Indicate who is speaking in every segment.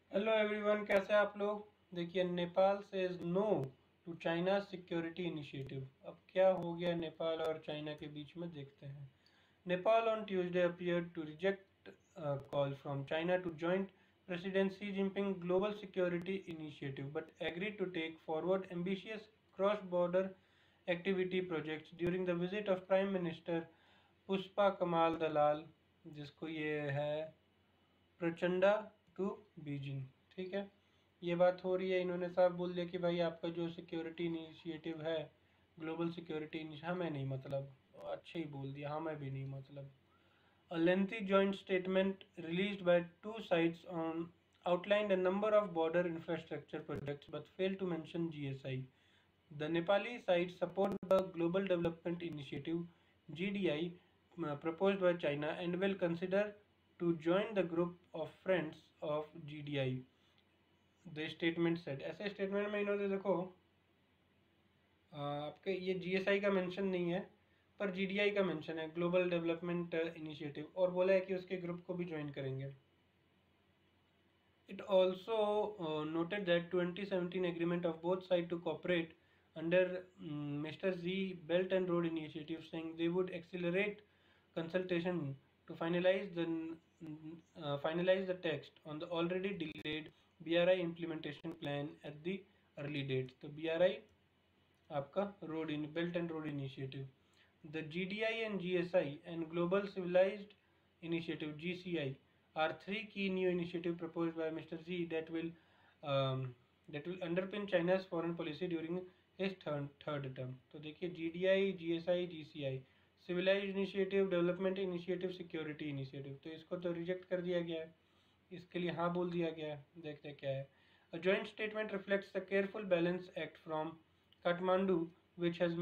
Speaker 1: Hello everyone, कैसे हैं आप लोग। देखिए, Nepal says no to China security initiative. अब क्या हो गया नेपाल और चाइना के बीच में, देखते हैं। Nepal on Tuesday appeared to reject call from China to joint president Xi Jinping global security initiative but agree to take forward ambitious cross border activity projects during the visit of prime minister Pushpa Kamal Dahal, जिसको ये है Prachanda to Beijing. ठीक है, ये बात हो रही है। इन्होंने साफ बोल दिया कि भाई आपका जो सिक्योरिटी इनिशिएटिव है, ग्लोबल सिक्योरिटी इनिशिएटिव, हमें नहीं मतलब। अच्छे ही बोल दिया, हमें भी नहीं मतलब। A lengthy joint statement released by two sides outlined a number of border infrastructure projects but failed to mention GSI. The Nepali side supports the Global Development Initiative (GDI) proposed by China and will consider to join the group of friends of GDI. The statement said. ऐसे statement में इन्होंने देखो, आपके ये GSI का mention नहीं है पर जीडीआई का मेंशन है, ग्लोबल डेवलपमेंट इनिशिएटिव, और बोला है कि उसके ग्रुप को भी ज्वाइन करेंगे। It also noted that 2017 agreement of both sides to cooperate under Mr. Z Belt and Road Initiative, saying they would accelerate consultation to finalize the text on the already delayed BRI implementation plan at the early date. तो BRI आपका road in belt and road initiative, the GDI and GSI and global civilized initiative GCI are three key new initiatives proposed by Mr. Xi that will underpin China's foreign policy during his third term. तो देखिए, GDI, GSI, GCI, civilized initiative, development initiative, security initiative, तो इसको तो reject कर दिया गया है, इसके लिए हाँ बोल दिया गया है। देखते क्या है। A joint statement reflects the careful balance act from Kathmandu, which has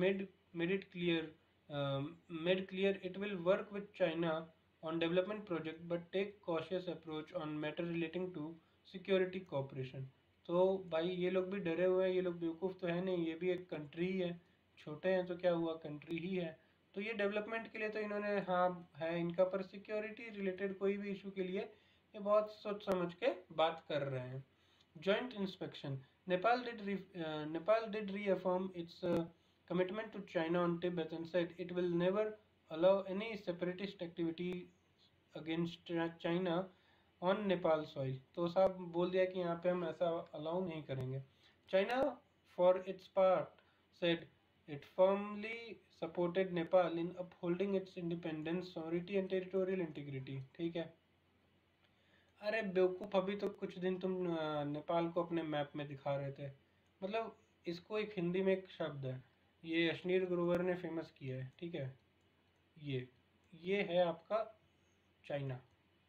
Speaker 1: made clear it will work with China on development project but take cautious approach on matter relating to security cooperation. तो भाई ये लोग भी डरे हुए हैं, ये लोग बेवकूफ़ तो है नहीं, ये भी एक कंट्री ही है। छोटे हैं तो क्या हुआ, कंट्री ही है। तो ये डेवलपमेंट के लिए तो इन्होंने हाँ है इनका, पर सिक्योरिटी रिलेटेड कोई भी इशू के लिए ये बहुत सोच समझ के बात कर रहे हैं। Joint inspection. Nepal did reaffirm its commitment to China on Tibet and said it will never allow any separatist activity against China on Nepal soil. तो साहब बोल दिया कि यहाँ पे हम ऐसा अलाउ नहीं करेंगे। China, for its part, said it firmly supported Nepal in upholding its independence, sovereignty and territorial integrity. ठीक है। अरे बेवकूफ़, अभी तो कुछ दिन तुम नेपाल को अपने मैप में दिखा रहे थे। मतलब इसको एक हिंदी में एक शब्द है, ये अश्नीर ग्रोवर ने फेमस किया है। ठीक है, ये है आपका चाइना।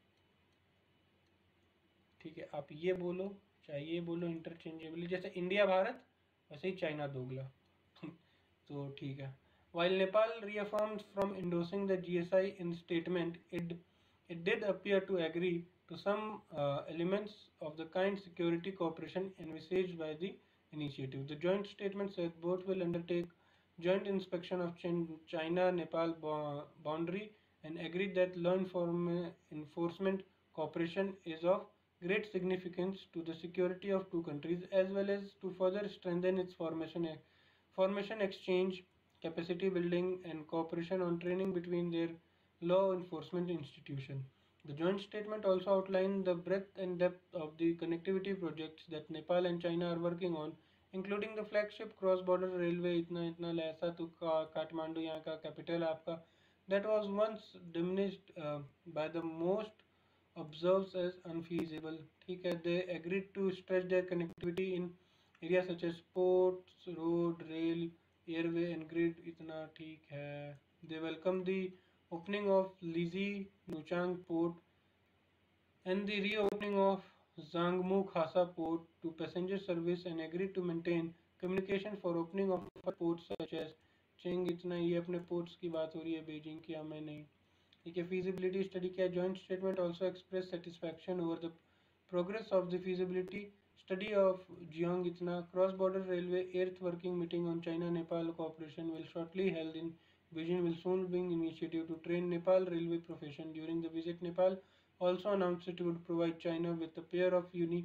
Speaker 1: ठीक है, आप ये बोलो चाहे ये बोलो इंटरचेंजेबली, जैसे इंडिया भारत वैसे ही चाइना दोगला। तो ठीक है। While Nepal reaffirmed from endorsing the GSI in statement, it did appear to agree to some elements of the kind security cooperation envisaged by the initiative. The joint statement said both will undertake joint inspection of China-Nepal boundary and agreed that law enforcement cooperation is of great significance to the security of two countries as well as to further strengthen its formation exchange, capacity building and cooperation on training between their law enforcement institutions. The joint statement also outlined the breadth and depth of the connectivity projects that Nepal and China are working on, including the flagship cross-border railway इतना इतना लहसा तो काठमांडू यहाँ का capital है आपका, that was once diminished by the most observes as unfeasible. ठीक है, they agreed to stretch their connectivity in areas such as ports, road, rail, airway and grid. इतना ठीक है। They welcome the opening of Lizi Nuchang port and the reopening of Zangmu Khasa port to passenger service and agreed to maintain communication for opening of ports such as Cheng. इतना ये अपने ports की बात हो रही है, Beijing की, हमें नहीं। ठीक है, feasibility study क्या, joint statement also expressed satisfaction over the progress of the feasibility study of Jiang Itna cross-border railway earth working meeting on China-Nepal cooperation will shortly held in Beijing will soon bring initiative to train Nepal railway profession. During the visit, Nepal also announced it would provide China with a pair of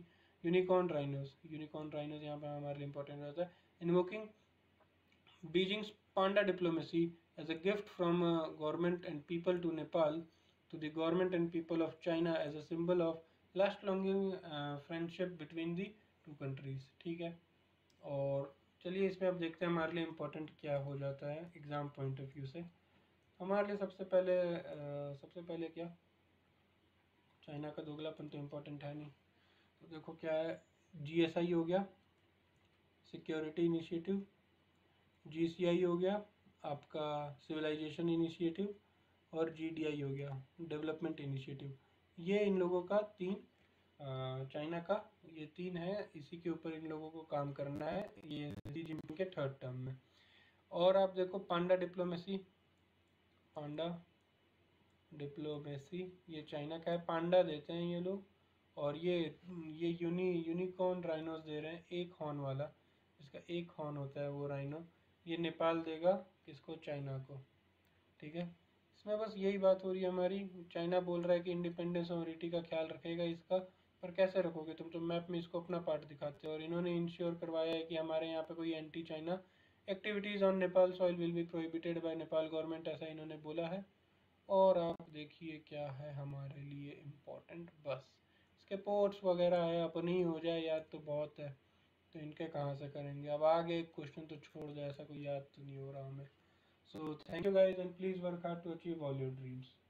Speaker 1: unicorn rhinos यहाँ पर हमारे लिए important होता है. Invoking Beijing's panda diplomacy as a gift from government and people to Nepal to the government and people of China as a symbol of last-longing friendship between the two countries. ठीक है. और चलिए इसमें अब देखते हैं हमारे लिए इम्पोर्टेंट क्या हो जाता है एग्ज़ाम पॉइंट ऑफ व्यू से. हमारे लिए सबसे पहले क्या, चाइना का दोगलापन तो इम्पोर्टेंट है नहीं. तो देखो क्या है, GSI हो गया, सिक्योरिटी इनिशिएटिव, GCI हो गया आपका सिविलाइजेशन इनिशिएटिव, और GDI हो गया डेवलपमेंट इनिशिएटिव. ये इन लोगों का तीन, चाइना का ये तीन है, इसी के ऊपर इन लोगों को काम करना है ये शी जिनपिंग के थर्ड टर्म में. और आप देखो पांडा डिप्लोमेसी ये चाइना का है, पांडा देते हैं ये लोग. और ये यूनिकॉर्न राइनोस दे रहे हैं, एक हॉर्न वाला, इसका एक हॉर्न होता है वो राइनो. ये नेपाल देगा किसको, चाइना को. ठीक है. इसमें बस यही बात हो रही है हमारी. चाइना बोल रहा है कि इंडिपेंडेंस सॉवरिटी का ख्याल रखेगा इसका, पर कैसे रखोगे तुम तो मैप में इसको अपना पार्ट दिखाते हो. और इन्होंने इंश्योर करवाया है कि हमारे यहाँ पे कोई anti China activities on Nepal soil will be prohibited by Nepal government, ऐसा इन्होंने बोला है. और आप देखिए क्या है हमारे लिए इम्पोर्टेंट, बस इसके पोर्ट्स वगैरह है, अपनी हो जाए याद तो बहुत है, तो इनके कहाँ से करेंगे. अब आगे एक क्वेश्चन तो छोड़ दो, ऐसा कोई याद तो नहीं हो रहा हमें. So thank you guys and please work hard to achieve all your dreams.